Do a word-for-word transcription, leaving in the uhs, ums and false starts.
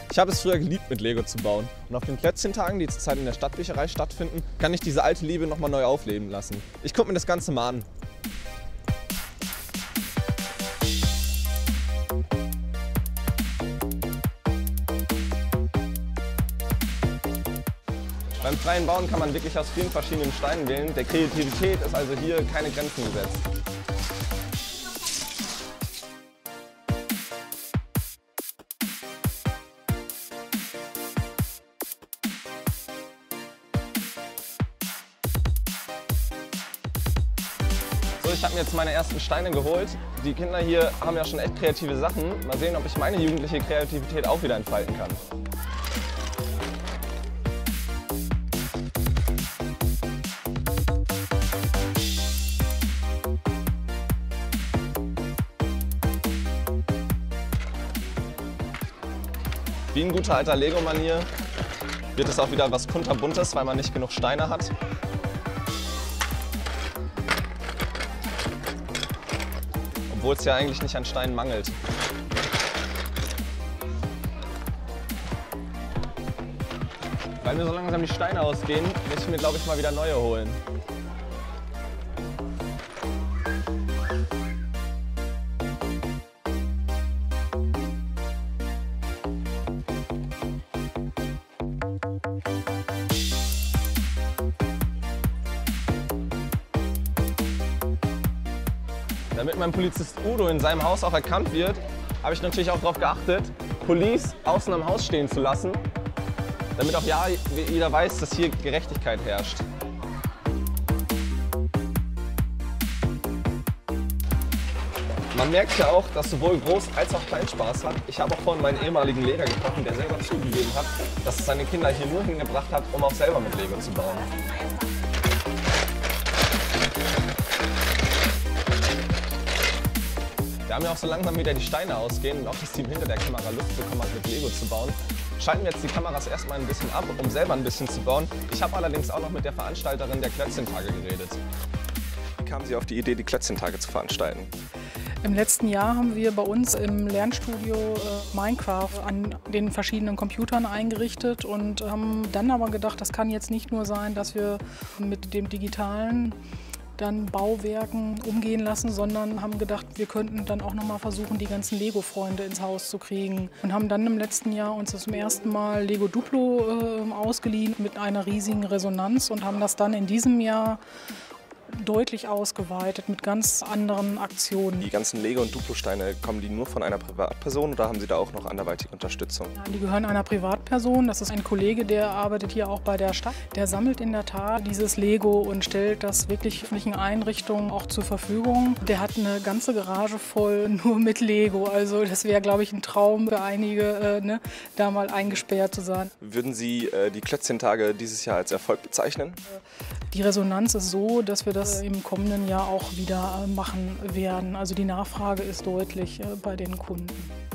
Ich habe es früher geliebt, mit Lego zu bauen. Und auf den Plätzchentagen, die zurzeit in der Stadtbücherei stattfinden, kann ich diese alte Liebe nochmal neu aufleben lassen. Ich gucke mir das Ganze mal an. Beim freien Bauen kann man wirklich aus vielen verschiedenen Steinen wählen. Der Kreativität ist also hier keine Grenzen gesetzt. So, ich habe mir jetzt meine ersten Steine geholt. Die Kinder hier haben ja schon echt kreative Sachen. Mal sehen, ob ich meine jugendliche Kreativität auch wieder entfalten kann. Wie in guter alter Lego-Manier wird es auch wieder was kunterbuntes, weil man nicht genug Steine hat. Obwohl es ja eigentlich nicht an Steinen mangelt. Weil mir so langsam die Steine ausgehen, muss ich mir, glaube ich, mal wieder neue holen. Damit mein Polizist Udo in seinem Haus auch erkannt wird, habe ich natürlich auch darauf geachtet, Police außen am Haus stehen zu lassen, damit auch ja jeder weiß, dass hier Gerechtigkeit herrscht. Man merkt ja auch, dass sowohl Groß- als auch Klein Spaß hat. Ich habe auch vorhin meinen ehemaligen Lehrer getroffen, der selber zugegeben hat, dass es seine Kinder hier nur hingebracht hat, um auch selber mit Lego zu bauen. Da mir auch so langsam wieder die Steine ausgehen und auch das Team hinter der Kamera Lust bekommen hat, mit Lego zu bauen, schalten wir jetzt die Kameras erstmal ein bisschen ab, um selber ein bisschen zu bauen. Ich habe allerdings auch noch mit der Veranstalterin der Klötzchentage geredet. Wie kamen Sie auf die Idee, die Klötzchentage zu veranstalten? Im letzten Jahr haben wir bei uns im Lernstudio äh, Minecraft an den verschiedenen Computern eingerichtet und haben dann aber gedacht, das kann jetzt nicht nur sein, dass wir mit dem Digitalen dann Bauwerken umgehen lassen, sondern haben gedacht, wir könnten dann auch noch mal versuchen, die ganzen Lego-Freunde ins Haus zu kriegen. Und haben dann im letzten Jahr uns zum ersten Mal Lego Duplo äh, ausgeliehen mit einer riesigen Resonanz und haben das dann in diesem Jahr deutlich ausgeweitet mit ganz anderen Aktionen. Die ganzen Lego- und Duplo-Steine, kommen die nur von einer Privatperson oder haben Sie da auch noch anderweitige Unterstützung? Ja, die gehören einer Privatperson. Das ist ein Kollege, der arbeitet hier auch bei der Stadt. Der sammelt in der Tat dieses Lego und stellt das wirklich öffentlichen Einrichtungen auch zur Verfügung. Der hat eine ganze Garage voll nur mit Lego. Also das wäre, glaube ich, ein Traum für einige, äh, ne, da mal eingesperrt zu sein. Würden Sie äh, die Klötzchentage dieses Jahr als Erfolg bezeichnen? Die Resonanz ist so, dass wir das im kommenden Jahr auch wieder machen werden. Also die Nachfrage ist deutlich bei den Kunden.